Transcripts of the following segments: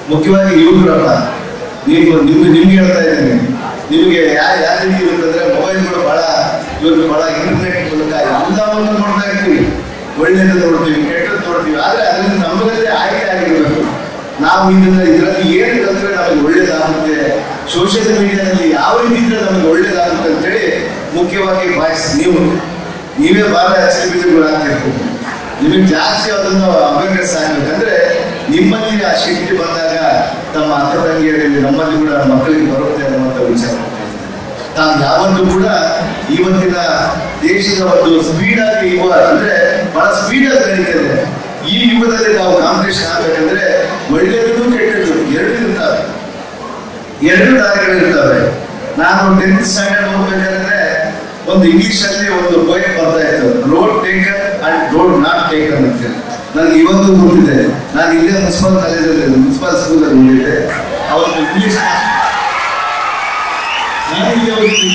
ಮುಖ್ಯವಾಗಿ ಯುವಕರಲ್ಲ, ನಿಮ್ಗೆ ಹೇಳ್ತಾ ಇದ್ದೇನೆ, ನಿಮಗೆ ಯಾವ ರೀತಿ ಇರುತ್ತಂದ್ರೆ ಮೊಬೈಲ್ಗಳು ಬಹಳ ಇಂಟರ್ನೆಟ್ ಮೂಲಕ ಎಲ್ಲವನ್ನು ನೋಡ್ತಾ ಇರ್ತೀವಿ. ಒಳ್ಳೇದು ನೋಡ್ತೀವಿ, ಕೆಟ್ಟದ್ದು ನೋಡ್ತೀವಿ. ಆದ್ರೆ ಅದರಿಂದ ನಮ್ಮದಲ್ಲೇ ಆಯ್ಕೆ ಆಗಿರ್ಬೇಕು. ನಾವು ಇದರಲ್ಲಿ ಏನು ಕಲ್ತ್ರೆ ನಮಗೆ ಒಳ್ಳೇದಾಗುತ್ತೆ, ಸೋಷಿಯಲ್ ಮೀಡಿಯಾದಲ್ಲಿ ಯಾವ ರೀತಿ ಇದ್ರೆ ನಮಗೆ ಒಳ್ಳೇದಾಗುತ್ತೆ ಅಂತೇಳಿ ಮುಖ್ಯವಾಗಿ ಬಾಯ್ಸ್ ನೀವೇ ಬಹಳ ಚಿತ್ರಗಳಾಗ್ತಿರ್ತೀವಿ. ನಿಮಗೆ ಜಾಸ್ತಿ ಅದನ್ನು ಅವೇರ್ನೆಸ್ ಆಗ್ಬೇಕಂದ್ರೆ ನಿಮ್ಮಲ್ಲಿ ಆ ಶಕ್ತಿ ಬಂದಾಗ ತಮ್ಮ ಅಕ್ಕ ತಂಗಿಯರಲ್ಲಿ ನಮ್ಮಲ್ಲಿ ಕೂಡ ಮಕ್ಕಳಿಗೆ ಬರುತ್ತೆ ಅನ್ನುವಂಥ ವಿಚಾರ. ನಾವು ಯಾವತ್ತೂ ಕೂಡ ಇವತ್ತಿನ ದೇಶದ ಒಂದು ಸ್ಪೀಡ್ ಆಗಿ ಅಂದ್ರೆ ಬಹಳ ಸ್ಪೀಡ್ ಆಗಿ ನಡೀತದೆ. ಈ ಯುಗದಲ್ಲಿ ನಾವು ಕಾಂಪಿಟೇಷನ್ ಆಗ್ಬೇಕಂದ್ರೆ ಒಳ್ಳೆಯದು ಕೆಟ್ಟದ್ದು ಎರಡು ದಾರಿಗಳಿರ್ತವೆ. ನಾನು 10th ಸ್ಟ್ಯಾಂಡರ್ಡ್ ಹೋಗ್ಬೇಕಾದ್ರೆ ಒಂದು ಇಂಗ್ಲಿಷ್ ಅಲ್ಲಿ ಒಂದು ಪೋಯಮ್ ಬರ್ತಾ ಇತ್ತು, road taken and road not taken ಅಂತ. ನನಗೆ ಇವತ್ತು ಗೊತ್ತಿದೆ. ನಾನು ಇಲ್ಲೇ ಮುನ್ಸಿಪಲ್ ಸ್ಕೂಲಲ್ಲಿ ಓದಿದ್ದೆ. ಅವತ್ತು ಇಂಗ್ಲಿಷ್ ನಾನು ಇಲ್ಲಿ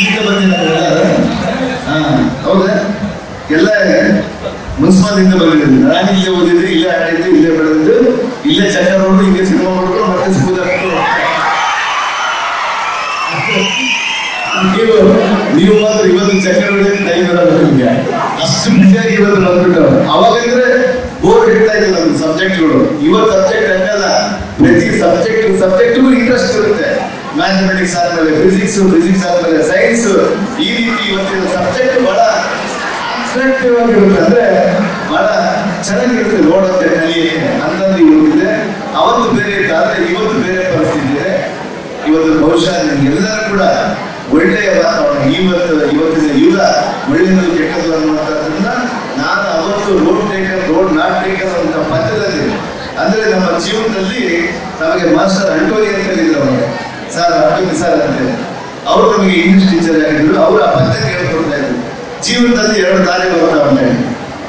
ಹೌದಾ, ಎಲ್ಲ ಮುನ್ಸಿಪಲ್ ಇಂದ ಬಂದಿದ್ದೀನಿ. ನಾನು ಇಲ್ಲೇ ಓದಿದ್ದು, ಇಲ್ಲೇ ಆಡಿದ್ದು, ಇಲ್ಲೇ ಬೆಳೆದಿದ್ದು, ಇಲ್ಲೇ ಚಕ್ಕ ನೋಡು, ಇಲ್ಲೇ ಸಿನಿಮಾ ನೋಡ್ಕೊಂಡು ಮತ್ತೆ ಸ್ಕೂಲ್ ನೀವು ಮಾತ್ರ ಇವತ್ತು ಚಕ್ರ ಹೊಡೆಯೋಕೆ ಟೈಮ್ ಇರೋದು ನಿಮ್ಗೆ. ಅಷ್ಟು ಬಿಸಿಯಾಗಿ ಇವತ್ತು ಬಂದ್ಬಿಟ್ಟು ಅವಾಗಂದ್ರೆ ಬೋರ್ಡ್ ಇಡ್ತಾ ಇತ್ತು ನಮ್ಗೆ ಸಬ್ಜೆಕ್ಟ್ಗಳು. ಇವತ್ತು ಸಬ್ಜೆಕ್ಟ್ ಹಂಗಲ್ಲ, ಪ್ರತಿ ಸಬ್ಜೆಕ್ಟ್ಗೂ ಇಂಟ್ರೆಸ್ಟ್ ಇರುತ್ತೆ. ಮ್ಯಾಥಮೆಟಿಕ್ಸ್ ಆದ್ಮೇಲೆ ಫಿಸಿಕ್ಸ್ ಆದ್ಮೇಲೆ ಸೈನ್ಸ್, ಈ ರೀತಿ ಇವತ್ತಿನ ಸಬ್ಜೆಕ್ಟ್ ಬಹಳ ಅಟ್ರಾಕ್ಟಿವ್ ಆಗಿರುತ್ತೆ. ಅಂದ್ರೆ ಬಹಳ ಚೆನ್ನಾಗಿರುತ್ತೆ ನೋಡೋಕೆ, ಕಲಿಯಕ್ಕೆ ಅಂತಂದು ಇವತ್ತಿದೆ. ಅವತ್ತು ಬೇರೆ ಇತ್ತು, ಆದ್ರೆ ಇವತ್ತು ಬೇರೆ ಪರಿಸ್ಥಿತಿ ಇದೆ. ಇವತ್ತು ಬಹುಶಃ ಎಲ್ಲರೂ ಕೂಡ ಒಳ್ಳೆಯ ವಾತಾವರಣ. ಇವತ್ತಿನ ಯುಗ ಒಳ್ಳೆಯದು ಕೆಟ್ಟದ್ದು ಅನ್ನುವಂಥದ್ದನ್ನ ನಾನು ಅವತ್ತು road taken road not taken ಅಂತ ಪದ್ಯದಲ್ಲಿ, ಅಂದ್ರೆ ನಮ್ಮ ಜೀವನದಲ್ಲಿ ನಮಗೆ ಮಾಸ್ಟರ್ ಅಂಟೋನಿ ಅಂತ ಹೇಳಿದ್ರು. ಸರ್ ಅಂಟೋನಿ ಸರ್ ಅಂತೇಳಿ ಅವರು ನಮಗೆ ಇಂಗ್ಲಿಷ್ ಟೀಚರ್ ಆಗಿದ್ರು. ಅವರು ಆ ಪದ್ಯ ಹೇಳ್ಕೊಡ್ತಾ ಇದ್ರು, ಜೀವನದಲ್ಲಿ 2 ದಾರಿ ಬರ್ತಾವ ಅಂತ ಹೇಳಿ.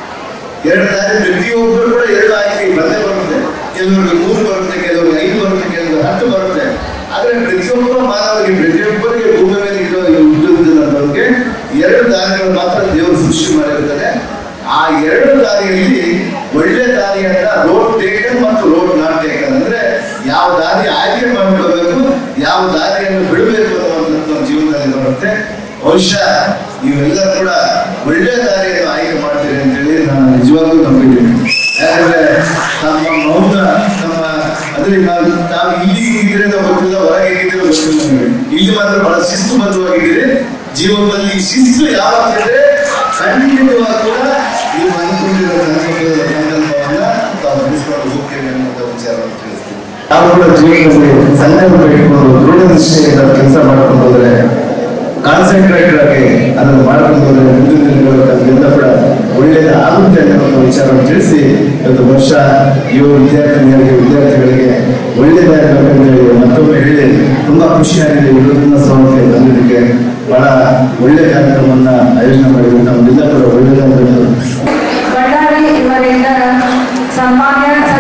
2 ದಾರಿ ಪ್ರತಿಯೊಬ್ಬರು ಕೂಡ 2 ಆಯ್ಕೆ ಬಂದೇ ಬರುತ್ತೆ. ಕೆಲವರಿಗೆ 3 ಬರುತ್ತೆ, ಕೆಲವರಿಗೆ 5 ಬರುತ್ತೆ, ಕೆಲವರಿಗೆ 10 ಬರುತ್ತೆ. ಆದ್ರೆ ಪ್ರತಿಯೊಬ್ಬರ ಮಾನವರಿಗೆ, ಪ್ರತಿಯೊಬ್ಬರಿಗೆ ಭೂಮಿ ಮೇಲೆ ಇರೋದಕ್ಕೆ 2 ದಾರಿಗಳು ಮಾತ್ರ ದೇವರು ಸೃಷ್ಟಿ ಮಾಡಿರ್ತಾರೆ. ಆ 2 ದಾರಿಯಲ್ಲಿ ಒಳ್ಳೆ ದಾರಿ ಅಂತ ರೋಡ್ ಟೇಕನ್ ಮತ್ತು ರೋಡ್ ನಾಟ್ ಟೇಕನ್. ಅಂದ್ರೆ ಯಾವ ದಾರಿ ಆಯ್ಕೆ ಮಾಡ್ಕೊಳ್ಬೇಕು, ಯಾವ ದಾರಿಯನ್ನು ಬಿಡಬೇಕು ಅನ್ನುವಂಥದ್ದು ನಮ್ಮ ಜೀವನದಲ್ಲಿ ಬರುತ್ತೆ. ಬಹುಶಃ ನೀವೆಲ್ಲರೂ ಕೂಡ ಒಳ್ಳೆ ದಾರಿಯನ್ನು ಆಯ್ಕೆ ಮಾಡ್ತೀರಿ ಅಂತೇಳಿ ನಾನು ನಿಜವಾಗ್ಲೂ ನಂಬಿದ್ದೀನಿ. ಯಾಕಂದ್ರೆ ನಮ್ಮ ಮೌನ ಅಂದ್ರೆ ನಾವು ಇಲ್ಲಿ ಹೇಗಿದ್ರೆ ಗೊತ್ತಿಲ್ಲ, ಹೊರಗೆ ಹೇಗಿದ್ರೆ ಗೊತ್ತಿಲ್ಲ. ಇಲ್ಲಿ ಮಾತ್ರ ಬಹಳ ಶಿಸ್ತುಬದ್ಧವಾಗಿದ್ದೀರಿ. ಜೀವನದಲ್ಲಿ ಶಿಸ್ತು ಯಾವಾಗಿದ್ರೆ ಖಂಡಿತವಾಗಿ ಕೂಡ ನೀವು ಅನ್ಕೊಂಡಿರೋ ಸಂಕಲ್ಪವನ್ನ ತಾವು ನಡೆಸ್ಕೊಂಡು ಹೋಗ್ತೇವೆ ಅನ್ನುವಂಥ ವಿಚಾರವನ್ನು ತಿಳಿಸ್ತೀವಿ. ನಾವು ಕೂಡ ಜೀವನದಲ್ಲಿ ಸಂಕಲ್ಪ ಇಟ್ಕೊಂಡು ದೃಢ ನಿಶ್ಚಯದಿಂದ ಕೆಲಸ ಮಾಡ್ಕೊಂಡು ಹೋದ್ರೆ, ಕಾನ್ಸಂಟ್ರೇಟೆಡ್ ಆಗಿ ಅದನ್ನು ಮಾಡ್ಕೊಂಡು ಹೋದ್ರೆ ಮುಂದಿನ ದಿನಗಳ ಕೂಡ ಒಳ್ಳೆಯದು ಆಗುತ್ತೆ ಅನ್ನೋ ವಿಚಾರವನ್ನು ತಿಳಿಸಿ ಇವತ್ತು ಬಹುಶಃ ವಿದ್ಯಾರ್ಥಿಗಳಿಗೆ ಒಳ್ಳೆಯದಾಗಬೇಕಂತ ಹೇಳಿ ಮತ್ತೊಮ್ಮೆ ಹೇಳಿ ತುಂಬಾ ಖುಷಿಯಾಗಿದೆ. ವಿರೋಧನ ಸಭೆಗೆ ಬಂದಿದ್ದಕ್ಕೆ ಬಹಳ ಒಳ್ಳೆಯ ಕಾರ್ಯಕ್ರಮವನ್ನ ಆಯೋಜನೆ ಮಾಡಿದ್ರೆ ನಮ್ಮೆಲ್ಲ ಕೂಡ ಒಳ್ಳೆಯದಾಗಬೇಕು. ಬಳ್ಳಾರಿ ಇವರಿಂದ ಸನ್ಮಾನ್ಯ